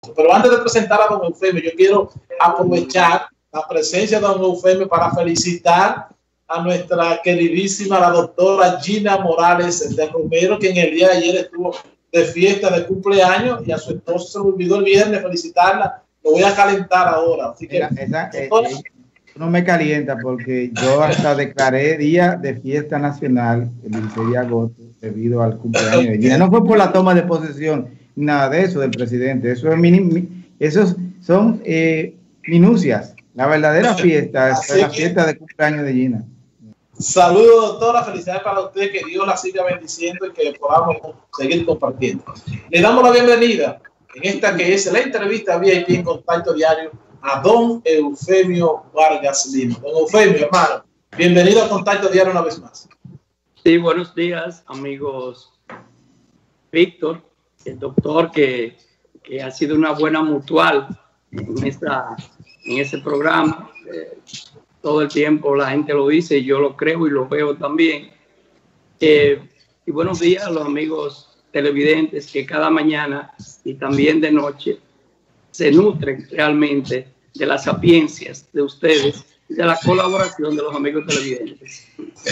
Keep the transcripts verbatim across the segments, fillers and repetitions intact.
Pero antes de presentar a don Eufemio, yo quiero aprovechar la presencia de don Eufemio para felicitar a nuestra queridísima, la doctora Gina Morales de Romero, que en el día de ayer estuvo de fiesta de cumpleaños y a su esposo se me olvidó el viernes felicitarla. Lo voy a calentar ahora. Así que, Mira, esa, eh, eh, no me calienta porque yo hasta declaré día de fiesta nacional el dieciséis de agosto debido al cumpleaños de Gina. No fue por la toma de posesión, nada de eso del presidente. Eso es mini, esos son eh, minucias. La verdadera fiesta es la fiesta de cumpleaños de Gina. Saludos, doctora. Felicidades para usted. Que Dios la siga bendiciendo y que podamos seguir compartiendo. Le damos la bienvenida en esta que es la entrevista V I P en Contacto Diario a don Eufemio Vargas Lima. Don Eufemio, hermano, bienvenido a Contacto Diario una vez más. Sí, buenos días, amigos. Víctor, el doctor que, que ha sido una buena mutual en, esta, en este programa. Eh, todo el tiempo la gente lo dice y yo lo creo y lo veo también. Eh, y buenos días a los amigos televidentes que cada mañana y también de noche se nutren realmente de las sapiencias de ustedes y de la colaboración de los amigos televidentes.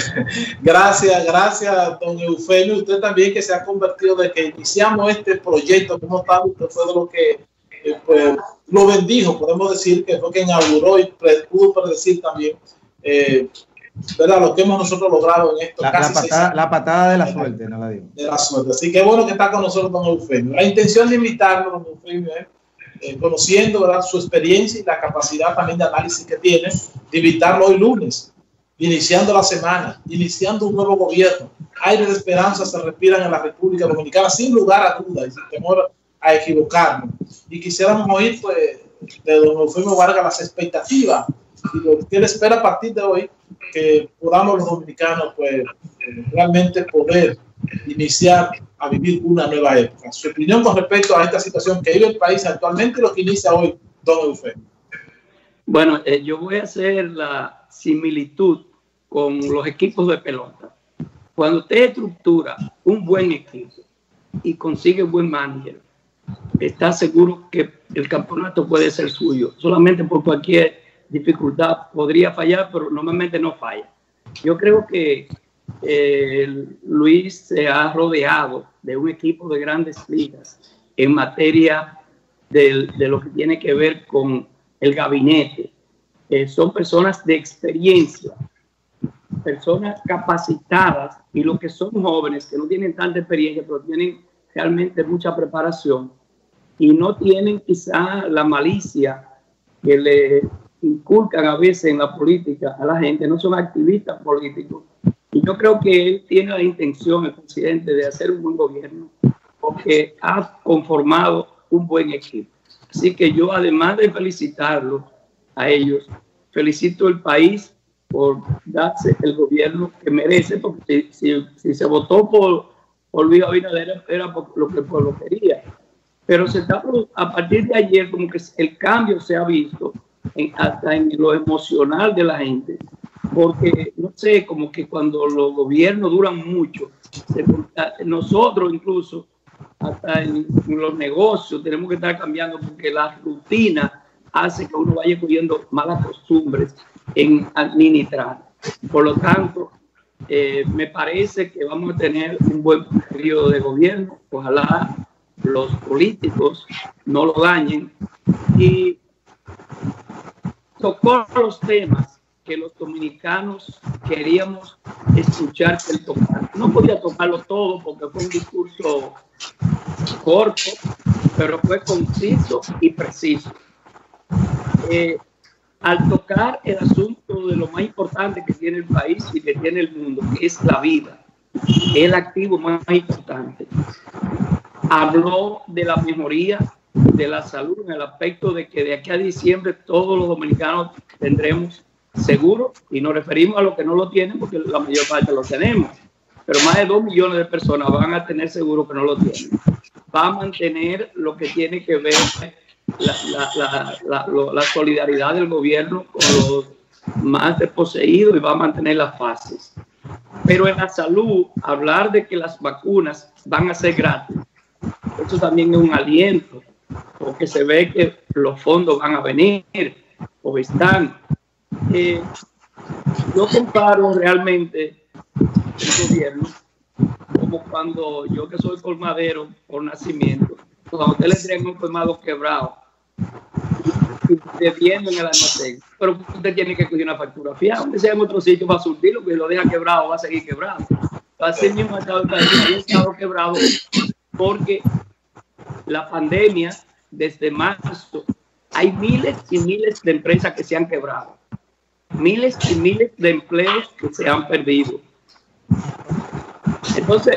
Gracias, gracias, don Eufemio. Usted también que se ha convertido de que iniciamos este proyecto como tal, usted fue de lo que eh, pues, lo bendijo, podemos decir que fue que inauguró y pudo predecir también eh, ¿verdad? Lo que hemos nosotros logrado en esto. La, casi la, patada, la patada de la suerte, no la digo. De la suerte. Así que bueno que está con nosotros don Eufemio. La intención de invitarlo, don Eufemio, es eh, conociendo, ¿verdad?, su experiencia y la capacidad también de análisis que tiene, de invitarlo hoy lunes, iniciando la semana, iniciando un nuevo gobierno. Aire de esperanza se respiran en la República Dominicana, sin lugar a dudas y sin temor a equivocarnos. Y quisiéramos oír pues, de don Eufemio Vargas las expectativas y lo que él espera a partir de hoy, que podamos los dominicanos pues, eh, realmente poder iniciar a vivir una nueva época. Su opinión con respecto a esta situación que vive el país actualmente y lo que inicia hoy, don Eufemio. Bueno, eh, yo voy a hacer la similitud con los equipos de pelota. Cuando usted estructura un buen equipo y consigue un buen manager, está seguro que el campeonato puede ser suyo. Solamente por cualquier dificultad podría fallar, pero normalmente no falla. Yo creo que eh, Luis se ha rodeado de un equipo de grandes ligas en materia de, de lo que tiene que ver con el gabinete. Eh, son personas de experiencia, personas capacitadas, y los que son jóvenes, que no tienen tanta experiencia, pero tienen realmente mucha preparación y no tienen quizá la malicia que le inculcan a veces en la política a la gente, no son activistas políticos. Y yo creo que él tiene la intención, el presidente, de hacer un buen gobierno porque ha conformado un buen equipo. Así que yo, además de felicitarlo a ellos, felicito al país por darse el gobierno que merece, porque si, si, si se votó por, por Luis Abinader era por lo que el pueblo quería. Pero se está, a partir de ayer, como que el cambio se ha visto en, hasta en lo emocional de la gente, porque, no sé, como que cuando los gobiernos duran mucho, se, nosotros incluso, hasta en, en los negocios, tenemos que estar cambiando porque la rutina hace que uno vaya cogiendo malas costumbres en administrar. Por lo tanto, eh, me parece que vamos a tener un buen periodo de gobierno. Ojalá los políticos no lo dañen. Y tocó los temas que los dominicanos queríamos escuchar que él tocara. No podía tocarlo todo porque fue un discurso corto, pero fue conciso y preciso. Eh, al tocar el asunto de lo más importante que tiene el país y que tiene el mundo, que es la vida, el activo más importante, habló de la mejoría de la salud en el aspecto de que de aquí a diciembre todos los dominicanos tendremos seguro, y nos referimos a los que no lo tienen porque la mayor parte lo tenemos, pero más de dos millones de personas van a tener seguro que no lo tienen. Va a mantener lo que tiene que ver la, la, la, la, la, la solidaridad del gobierno con los más desposeídos y va a mantener las fases. Pero en la salud, hablar de que las vacunas van a ser gratis, eso también es un aliento porque se ve que los fondos van a venir o están. Eh, yo comparo realmente el gobierno como cuando yo, que soy colmadero por nacimiento, cuando usted le entrega un colmado quebrado y debiendo en el almacén, pero usted tiene que coger una factura fiada, aunque sea en otro sitio va a surtirlo, que lo deja quebrado va a seguir quebrado. Así mismo ha estado el país, ha estado quebrado porque la pandemia, desde marzo, hay miles y miles de empresas que se han quebrado, miles y miles de empleos que se han perdido. Entonces,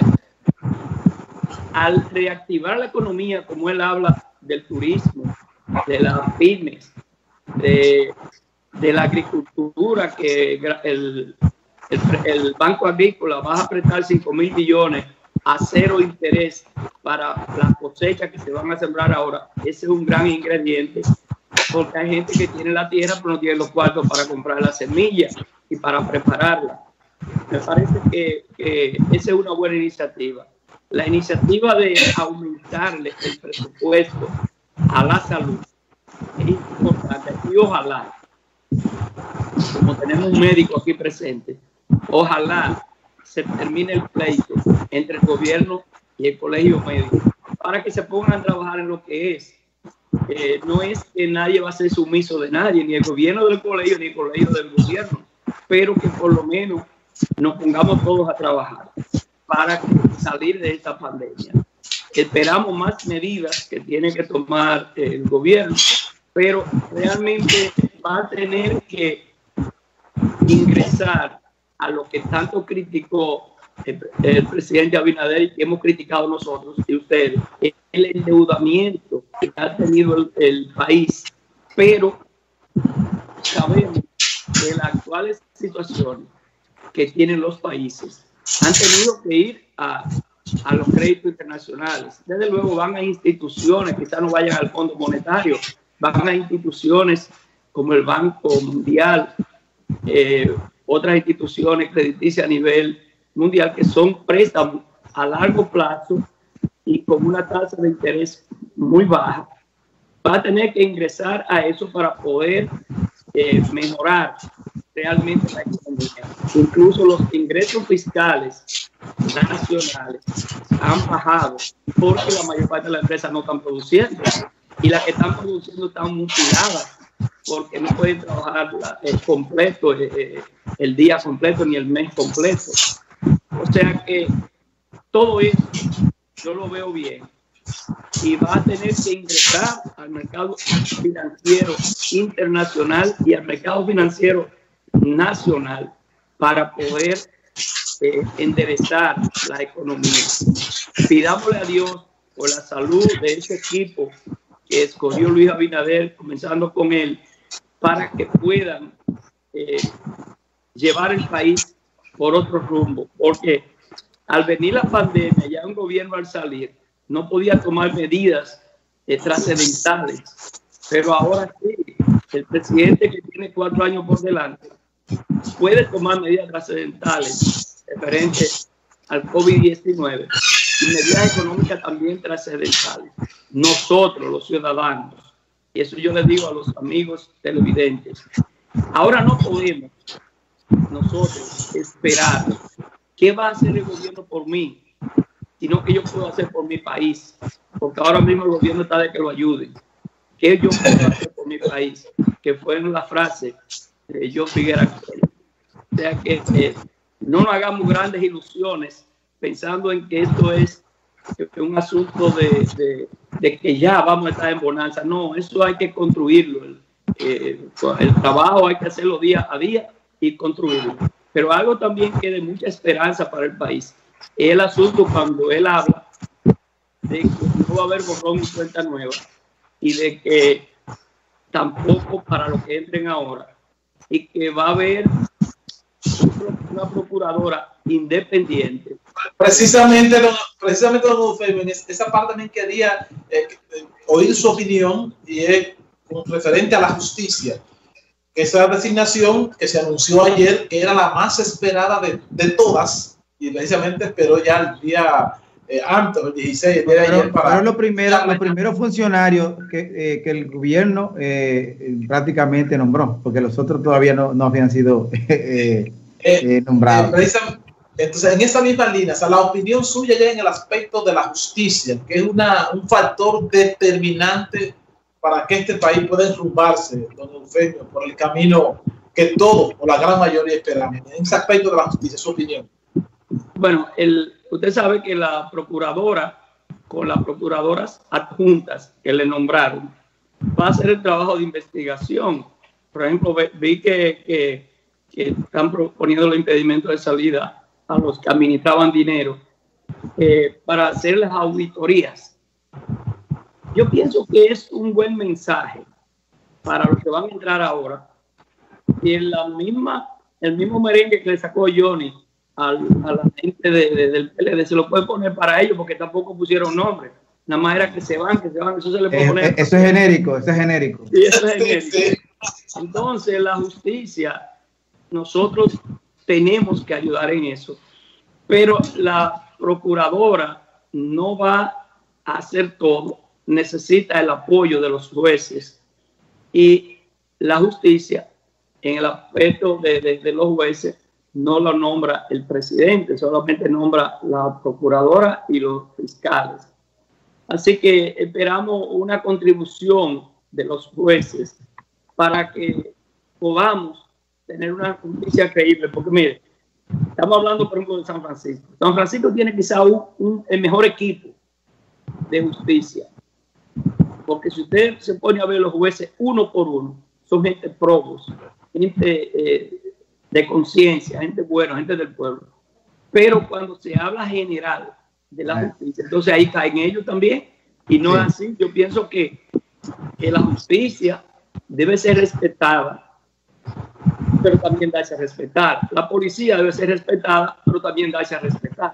al reactivar la economía, como él habla del turismo, de las pymes, de, de la agricultura, que el, el, el Banco Agrícola va a prestar cinco mil millones a cero interés para las cosechas que se van a sembrar ahora. Ese es un gran ingrediente, porque hay gente que tiene la tierra pero no tiene los cuartos para comprar la semilla y para prepararla. Me parece que, que esa es una buena iniciativa. La iniciativa de aumentarle el presupuesto a la salud es importante y ojalá, como tenemos un médico aquí presente, ojalá se termine el pleito entre el gobierno y el colegio médico para que se pongan a trabajar en lo que es. Eh, no es que nadie va a ser sumiso de nadie, ni el gobierno del colegio, ni el colegio del gobierno, pero que por lo menos nos pongamos todos a trabajar para salir de esta pandemia. Esperamos más medidas que tiene que tomar el gobierno, pero realmente va a tener que ingresar a lo que tanto criticó el, el presidente Abinader y que hemos criticado nosotros y ustedes, el endeudamiento que ha tenido el, el país. Pero sabemos que las actuales situaciones que tienen los países han tenido que ir a, a los créditos internacionales. Desde luego van a instituciones, quizás no vayan al Fondo Monetario, van a instituciones como el Banco Mundial, eh, otras instituciones crediticias a nivel mundial que son préstamos a largo plazo y con una tasa de interés muy baja. Va a tener que ingresar a eso para poder eh, mejorar realmente la economía. Incluso los ingresos fiscales nacionales han bajado porque la mayor parte de las empresas no están produciendo y las que están produciendo están mutiladas porque no pueden trabajar el completo, eh, el día completo ni el mes completo. O sea que todo eso yo lo veo bien y va a tener que ingresar al mercado financiero internacional y al mercado financiero nacional para poder eh, enderezar la economía. Pidámosle a Dios por la salud de ese equipo que escogió Luis Abinader, comenzando con él, para que puedan eh, llevar el país por otro rumbo, porque al venir la pandemia, ya un gobierno al salir no podía tomar medidas eh, trascendentales, pero ahora sí, el presidente que tiene cuatro años por delante puede tomar medidas trascendentales referentes al COVID diecinueve y medidas económicas también trascendentales. Nosotros, los ciudadanos, y eso yo les digo a los amigos televidentes, ahora no podemos nosotros esperar qué va a hacer el gobierno por mí, sino que yo puedo hacer por mi país, porque ahora mismo el gobierno está de que lo ayuden. ¿Qué yo puedo hacer por mi país? Que fue en la frase de Joe Figueroa. O sea que eh, no nos hagamos grandes ilusiones pensando en que esto es un asunto de, de, de que ya vamos a estar en bonanza. No, eso hay que construirlo. El, eh, el trabajo hay que hacerlo día a día y construirlo. Pero algo también que de mucha esperanza para el país es el asunto cuando él habla de que no va a haber borrón y cuenta nueva y de que tampoco para los que entren ahora y que va a haber una procuradora independiente. Precisamente, precisamente don Eufemio, esa parte también quería eh, oír su opinión y es con referente a la justicia. Esa designación que se anunció ayer, que era la más esperada de, de todas, y precisamente esperó ya el día eh, antes, el dieciséis, el día de pero, ayer, para... pero los primeros los primeros funcionarios que, eh, que el gobierno eh, prácticamente nombró, porque los otros todavía no, no habían sido eh, eh, eh, nombrados. Eh, Entonces, en esa misma línea, o sea, la opinión suya ya en el aspecto de la justicia, que es una, un factor determinante para que este país pueda enrumbarse, don Eufemio, por el camino que todos, o la gran mayoría, esperamos. En ese aspecto de la justicia, su opinión. Bueno, el, usted sabe que la procuradora, con las procuradoras adjuntas que le nombraron, va a hacer el trabajo de investigación. Por ejemplo, vi que, que, que están proponiendo los impedimentos de salida a los que administraban dinero eh, para hacer las auditorías. Yo pienso que es un buen mensaje para los que van a entrar ahora, y en la misma, el mismo merengue que le sacó Johnny al, a la gente de, de, del P L D se lo puede poner para ellos, porque tampoco pusieron nombre, nada más era que se van, que se van, eso se le puede eh, poner. Eso es genérico, eso es genérico. Sí, eso es genérico. Entonces la justicia, nosotros tenemos que ayudar en eso, pero la procuradora no va a hacer todo, necesita el apoyo de los jueces, y la justicia en el aspecto de, de, de los jueces no lo nombra el presidente, solamente nombra la procuradora y los fiscales. Así que esperamos una contribución de los jueces para que podamos tener una justicia creíble, porque mire, estamos hablando por ejemplo de San Francisco. San Francisco tiene quizá un, un, el mejor equipo de justicia, porque si usted se pone a ver los jueces uno por uno, son gente probos, gente eh, de conciencia, gente buena, gente del pueblo. Pero cuando se habla general de la justicia, entonces ahí caen ellos también, y no es así. Yo pienso que, que la justicia debe ser respetada, pero también darse a respetar. La policía debe ser respetada, pero también darse a respetar.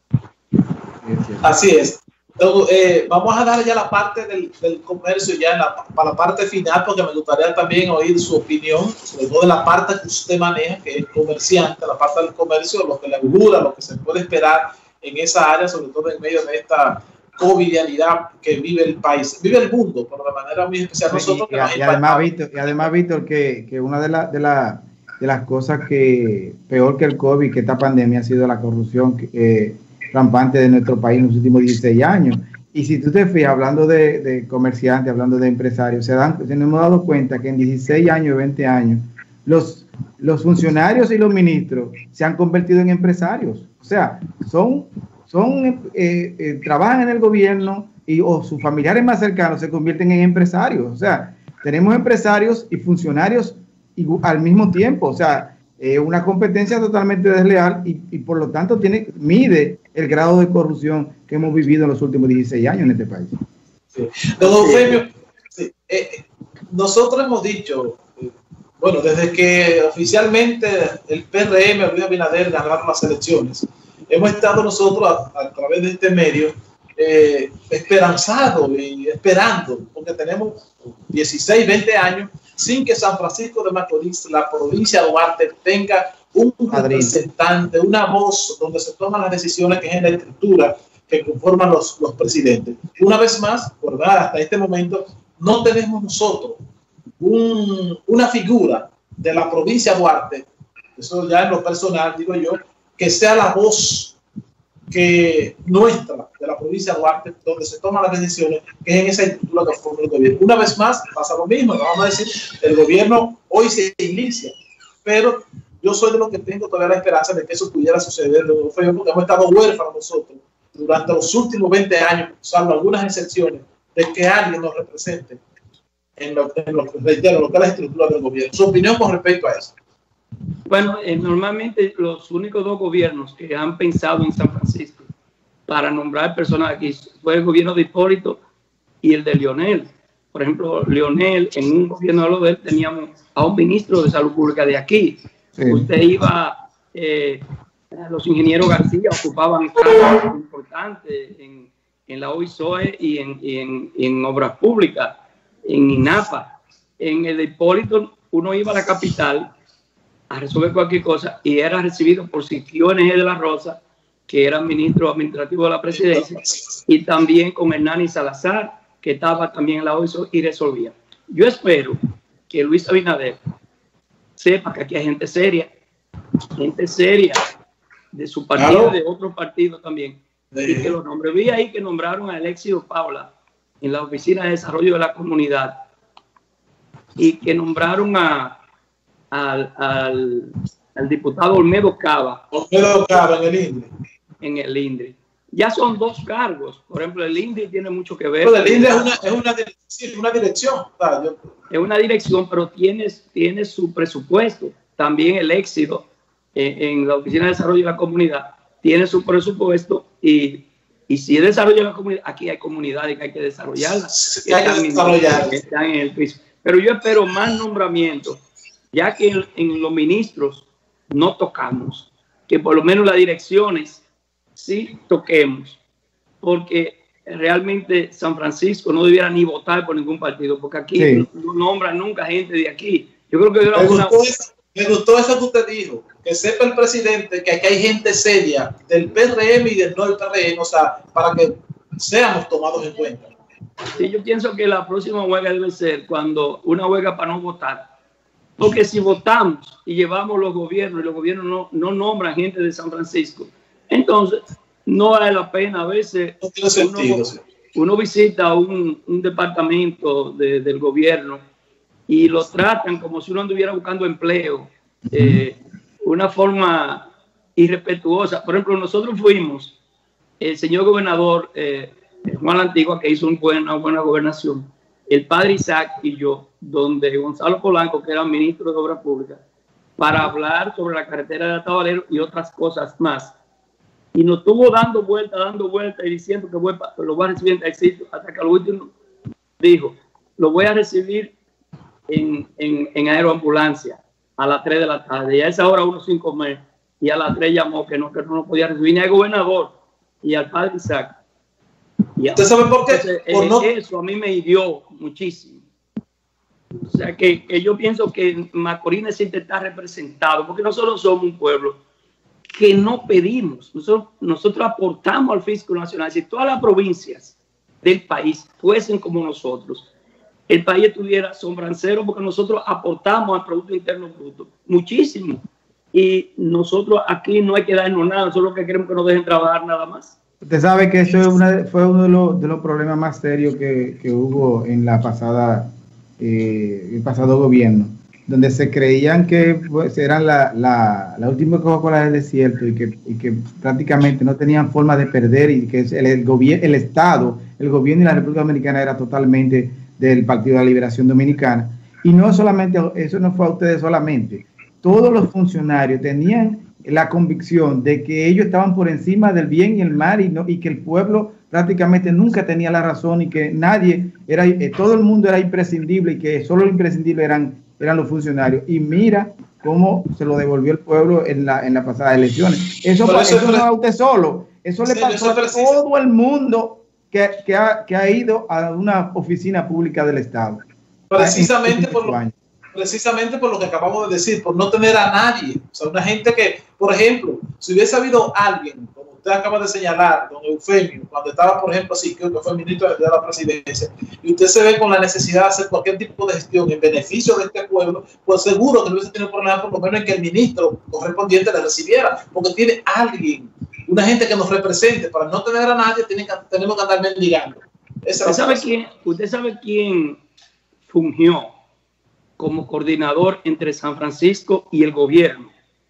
Así es. Entonces, eh, vamos a dar ya la parte del, del comercio, ya en la, para la parte final, porque me gustaría también oír su opinión, sobre todo de la parte que usted maneja, que es comerciante, la parte del comercio, lo que le augura, lo que se puede esperar en esa área, sobre todo en medio de esta covidianidad que vive el país, vive el mundo, pero de manera muy especial nosotros. Y, y, y, además, Víctor, y además, Víctor, que, que una de, la, de, la, de las cosas que peor que el COVID, que esta pandemia, ha sido la corrupción que, eh, rampante de nuestro país en los últimos dieciséis años. Y si tú te fijas, hablando de, de comerciantes, hablando de empresarios, se, dan, se nos hemos dado cuenta que en dieciséis años, veinte años, los, los funcionarios y los ministros se han convertido en empresarios. O sea, son, son eh, eh, trabajan en el gobierno y o sus familiares más cercanos se convierten en empresarios. O sea, tenemos empresarios y funcionarios y, al mismo tiempo. O sea, eh, una competencia totalmente desleal y, y por lo tanto tiene, mide el grado de corrupción que hemos vivido en los últimos dieciséis años en este país. Sí. Don Eufemio, sí, eh, nosotros hemos dicho, eh, bueno, desde que oficialmente el P R M, Luis Abinader, ganaron las elecciones, hemos estado nosotros a, a través de este medio eh, esperanzados y esperando, porque tenemos dieciséis, veinte años sin que San Francisco de Macorís, la provincia de Duarte, tenga un representante, una voz donde se toman las decisiones, que es en la estructura que conforman los, los presidentes. Una vez más, ¿verdad? Hasta este momento no tenemos nosotros un, una figura de la provincia de Duarte, eso ya en lo personal digo yo, que sea la voz que nuestra de la provincia de Duarte, donde se toman las decisiones, que es en esa estructura que forma el gobierno. Una vez más pasa lo mismo, no vamos a decir, el gobierno hoy se inicia, pero yo soy de los que tengo todavía la esperanza de que eso pudiera suceder, porque hemos estado huérfanos nosotros durante los últimos veinte años, salvo algunas excepciones, de que alguien nos represente en lo, en lo, reitero, lo que es la estructura del gobierno. Su opinión con respecto a eso. Bueno, eh, normalmente los únicos dos gobiernos que han pensado en San Francisco para nombrar personas aquí fue el gobierno de Hipólito y el de Leonel. Por ejemplo, Leonel, en un gobierno de él teníamos a un ministro de salud pública de aquí. Sí. Usted iba, eh, los ingenieros García ocupaban cargos importantes en, en la O I S O E y en, y en, en obras públicas, en INAPA. En el de Hipólito uno iba a la capital a resolver cualquier cosa y era recibido por Siquio N G de la Rosa que era ministro administrativo de la presidencia, y también con Hernani Salazar, que estaba también en la O E S y resolvía. Yo espero que Luis Abinader sepa que aquí hay gente seria, gente seria de su partido, de otros partidos también, y que los nombre. Vi ahí que nombraron a Alexio Paula en la Oficina de Desarrollo de la Comunidad, y que nombraron a, al, al, al diputado Olmedo Cava. Olmedo Cava en el INDRI. En el INDRI. Ya son dos cargos. Por ejemplo, el INDRI tiene mucho que ver. Pero el INDRI es una, es una, es una dirección. Ah, yo... Es una dirección, pero tiene, tiene su presupuesto. También el Éxito en, en la Oficina de Desarrollo de la Comunidad tiene su presupuesto, y, y si es desarrollo de la comunidad, aquí hay comunidades que hay que desarrollarlas. Que hay que desarrollar. Están en el piso. Pero yo espero más nombramientos, ya que en, en los ministros no tocamos, que por lo menos las direcciones sí toquemos, porque realmente San Francisco no debiera ni votar por ningún partido, porque aquí sí. no, no nombran nunca gente de aquí. Yo creo que me, una... gustó eso, me gustó eso que usted dijo, que sepa el presidente que aquí hay gente seria del P R M y del no del P R M, o sea, para que seamos tomados en cuenta. Sí, yo pienso que la próxima huelga debe ser cuando una huelga para no votar, porque si votamos y llevamos los gobiernos y los gobiernos no, no nombran gente de San Francisco, entonces no vale la pena. A veces no tiene sentido, uno, sí. uno visita un, un departamento de, del gobierno y lo tratan como si uno anduviera buscando empleo, eh, una forma irrespetuosa. Por ejemplo, nosotros fuimos, el señor gobernador eh, Juan la Antigua, que hizo un buen, una buena gobernación, el padre Isaac y yo, donde Gonzalo Polanco, que era ministro de Obras Públicas, para hablar sobre la carretera de Atabalero y otras cosas más. Y nos estuvo dando vuelta, dando vuelta y diciendo que voy, lo voy a recibir en el sitio, hasta que al último dijo, lo voy a recibir en, en, en aeroambulancia a las tres de la tarde. Y a esa hora uno sin comer, y a las tres llamó que no, que no podía recibir ni al gobernador y al padre Isaac. ¿Usted sabe por qué? Entonces, por eh, no... Eso a mí me hirió muchísimo. O sea, que, que yo pienso que Macorís necesita estar representado, porque nosotros somos un pueblo que no pedimos. Nosotros, nosotros aportamos al fisco nacional. Si todas las provincias del país fuesen como nosotros, el país estuviera sombrancero, porque nosotros aportamos al Producto Interno Bruto muchísimo. Y nosotros aquí no hay que darnos nada, nosotros lo que queremos que nos dejen trabajar nada más. Usted sabe que eso es una, fue uno de los, de los problemas más serios que, que hubo en la pasada, eh, el pasado gobierno, donde se creían que pues, eran la, la, la última Coca-Cola del desierto, y que, y que prácticamente no tenían forma de perder, y que el, el, gobierno, el Estado, el gobierno y la República Dominicana era totalmente del Partido de la Liberación Dominicana. Y no solamente, eso no fue a ustedes solamente, todos los funcionarios tenían la convicción de que ellos estaban por encima del bien y el mal, y, no, y que el pueblo prácticamente nunca tenía la razón, y que nadie era, eh, todo el mundo era imprescindible, y que solo los imprescindibles eran, eran los funcionarios. Y mira cómo se lo devolvió el pueblo en la en las pasadas elecciones. Eso, eso, eso no es a usted solo, eso sí, le pasó a todo el mundo que, que, ha, que ha ido a una oficina pública del Estado. Precisamente por lo años. Precisamente por lo que acabamos de decir, por no tener a nadie. O sea, una gente que, por ejemplo, si hubiese habido alguien, como usted acaba de señalar, don Eufemio, cuando estaba, por ejemplo, así, creo que fue ministro de la presidencia, y usted se ve con la necesidad de hacer cualquier tipo de gestión en beneficio de este pueblo, pues seguro que no hubiese tenido problema, por lo menos en que el ministro correspondiente le recibiera, porque tiene alguien, una gente que nos represente. Para no tener a nadie, tienen que, tenemos que andar mendigando. ¿Usted sabe quién, usted sabe quién fungió como coordinador entre San Francisco y el gobierno?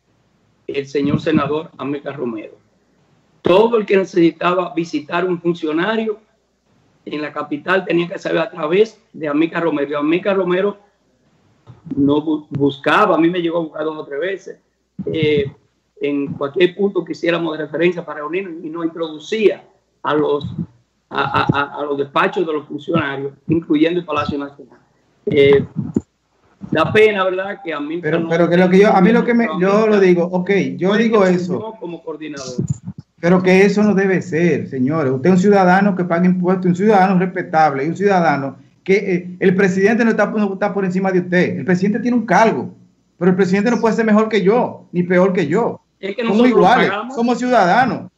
El señor senador Amílcar Romero. Todo el que necesitaba visitar un funcionario en la capital tenía que saber a través de Amílcar Romero. Y Amílcar Romero no bu buscaba, a mí me llegó a buscar dos o tres veces, eh, en cualquier punto que hiciéramos de referencia para reunirnos, y nos introducía a los, a, a, a los despachos de los funcionarios, incluyendo el Palacio Nacional. Eh, Da pena, ¿verdad? Que a mí... Pero, no, pero que lo que yo, a mí lo que me, yo lo digo, ok, yo digo eso. Como coordinador. Pero que eso no debe ser, señores. Usted es un ciudadano que paga impuestos, un ciudadano respetable, y un ciudadano que eh, el presidente no está, no está por encima de usted. El presidente tiene un cargo, pero el presidente no puede ser mejor que yo, ni peor que yo. Es que somos iguales, somos ciudadanos.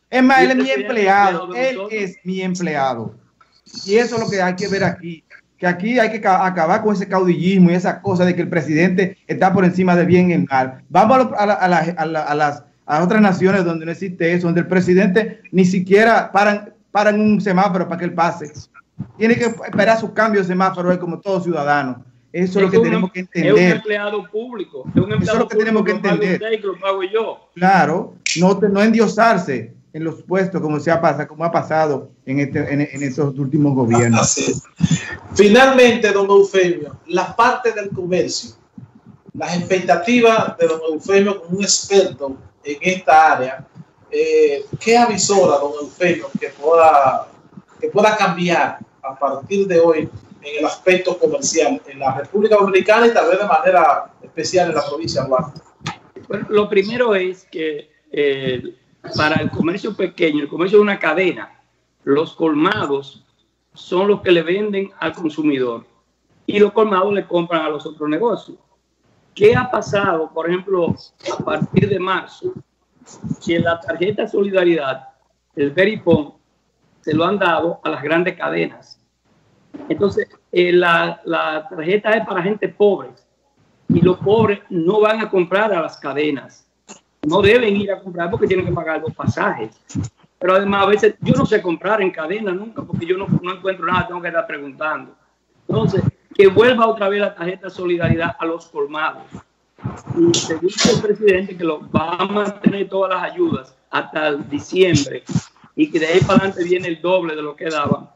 Es más, él es mi empleado, él es mi empleado. Y eso es lo que hay que ver aquí. Que aquí hay que acabar con ese caudillismo y esa cosa de que el presidente está por encima del bien y el mal. Vamos a, lo, a, la, a, la, a, la, a las a otras naciones donde no existe eso, donde el presidente ni siquiera paran, paran un semáforo para que él pase. Tiene que esperar su cambio de semáforo él como todo ciudadano. Eso es, es lo que un, tenemos que entender. Es un empleado público. Es un empleado eso es lo que tenemos que entender. Que lo pago yo. Claro, no, no endiosarse en los puestos como, se ha, pasado, como ha pasado en, este, en, en estos últimos gobiernos. Así es. Finalmente, don Eufemio, la parte del comercio, las expectativas de don Eufemio como un experto en esta área, eh, ¿qué avisora don Eufemio que pueda, que pueda cambiar a partir de hoy en el aspecto comercial en la República Dominicana y tal vez de manera especial en la provincia de Duarte? Bueno, lo primero es que eh, para el comercio pequeño, el comercio de una cadena, los colmados son los que le venden al consumidor y los colmados le compran a los otros negocios. ¿Qué ha pasado, por ejemplo, a partir de marzo? Si en la tarjeta de solidaridad, el Veripon, se lo han dado a las grandes cadenas. Entonces, eh, la, la tarjeta es para gente pobre y los pobres no van a comprar a las cadenas. No deben ir a comprar porque tienen que pagar los pasajes. Pero además, a veces, yo no sé comprar en cadena nunca porque yo no, no encuentro nada, tengo que estar preguntando. Entonces, que vuelva otra vez la tarjeta de solidaridad a los colmados. Y según el presidente, que lo va a mantener todas las ayudas hasta el diciembre y que de ahí para adelante viene el doble de lo que daban.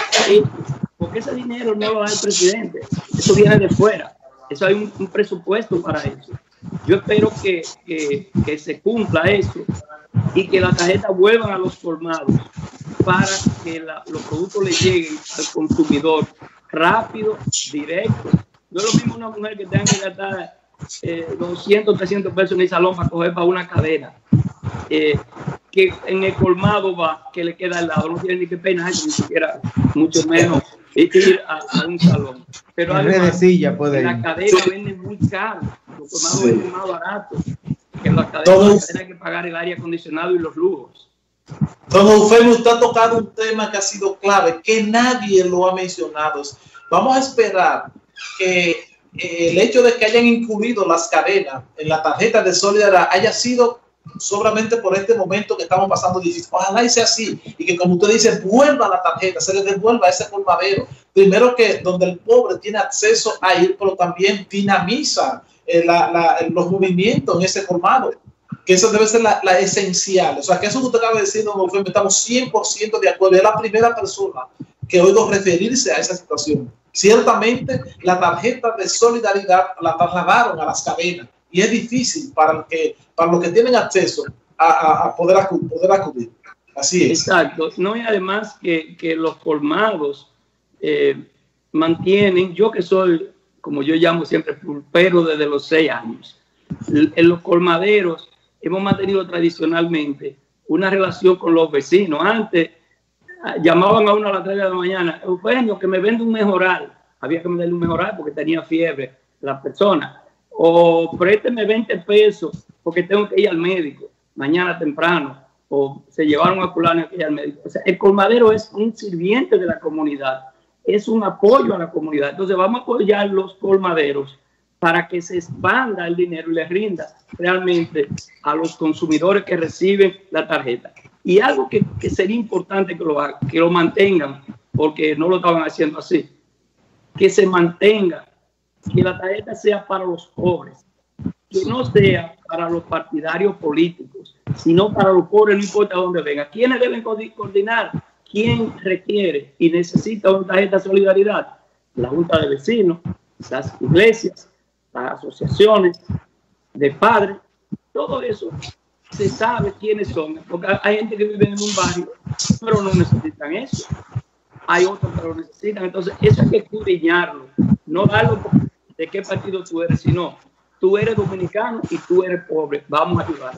Y porque ese dinero no lo da el presidente, eso viene de fuera. Eso hay un, un presupuesto para eso. Yo espero que, que, que se cumpla eso y que las tarjetas vuelvan a los colmados para que la, los productos le lleguen al consumidor rápido, directo. No es lo mismo una mujer que tenga que gastar eh, doscientos, trescientos pesos en el salón para coger para una cadena, eh, que en el colmado va, que le queda al lado, no tiene ni que pena, ni siquiera, mucho menos ir a, a un salón. Pero además, silla puede la ir. cadena vende muy caro, los colmados sí. venden más barato, que en la cadena hay que pagar el aire acondicionado y los lujos. Don Eufemio, usted ha tocado un tema que ha sido clave, que nadie lo ha mencionado. Vamos a esperar que eh, el hecho de que hayan incluido las cadenas en la tarjeta de solidaridad haya sido solamente por este momento que estamos pasando difícil. Ojalá y sea así, y que, como usted dice, vuelva la tarjeta, se le devuelva a ese colmadero. Primero, que donde el pobre tiene acceso a ir, pero también dinamiza eh, la, la, los movimientos en ese colmado. Que eso debe ser la, la esencial. O sea, que eso que usted acaba de decir, don Eufemio, estamos cien por ciento de acuerdo. Es la primera persona que oigo referirse a esa situación. Ciertamente, la tarjeta de solidaridad la trasladaron a las cadenas y es difícil para, el que, para los que tienen acceso a, a, a poder, acudir, poder acudir. Así es. Exacto. No, y además que, que los colmados eh, mantienen, yo que soy, como yo llamo siempre, pulpero desde los seis años, en los colmaderos hemos mantenido tradicionalmente una relación con los vecinos. Antes llamaban a uno a las tres de la mañana, Eufemio, que me vende un mejoral. Había que venderle un mejoral porque tenía fiebre la persona. O présteme veinte pesos porque tengo que ir al médico mañana temprano. O se llevaron a fulano que ir al médico. O sea, el colmadero es un sirviente de la comunidad. Es un apoyo a la comunidad. Entonces vamos a apoyar los colmaderos para que se expanda el dinero y les rinda realmente a los consumidores que reciben la tarjeta. Y algo que, que sería importante que lo, que lo mantengan, porque no lo estaban haciendo así, que se mantenga, que la tarjeta sea para los pobres, que no sea para los partidarios políticos, sino para los pobres, no importa dónde venga. ¿Quiénes deben coordinar? ¿Quién requiere y necesita una tarjeta de solidaridad? La Junta de Vecinos, las iglesias, las asociaciones de padres, todo eso se sabe quiénes son, porque hay gente que vive en un barrio, pero no necesitan eso. Hay otros que lo necesitan, entonces eso hay que escudriñarlo, no darlo de qué partido tú eres, sino tú eres dominicano y tú eres pobre, vamos a ayudar.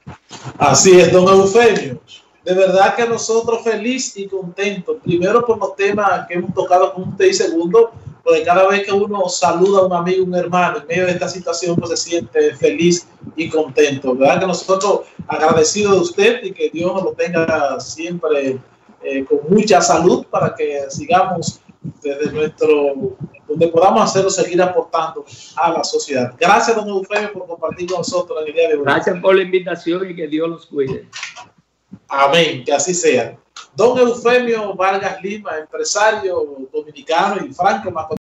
Así es, don Eufemio. De verdad que nosotros felices y contentos, primero por los temas que hemos tocado con usted y segundo porque cada vez que uno saluda a un amigo, un hermano, en medio de esta situación, pues se siente feliz y contento. ¿Verdad? Que nosotros agradecidos de usted y que Dios nos lo tenga siempre eh, con mucha salud para que sigamos desde nuestro, donde podamos hacerlo, seguir aportando a la sociedad. Gracias, don Eufemio, por compartir con nosotros en el día de hoy. Gracias por la invitación y que Dios los cuide. Amén, que así sea. Don Eufemio Vargas Lima, empresario dominicano y franco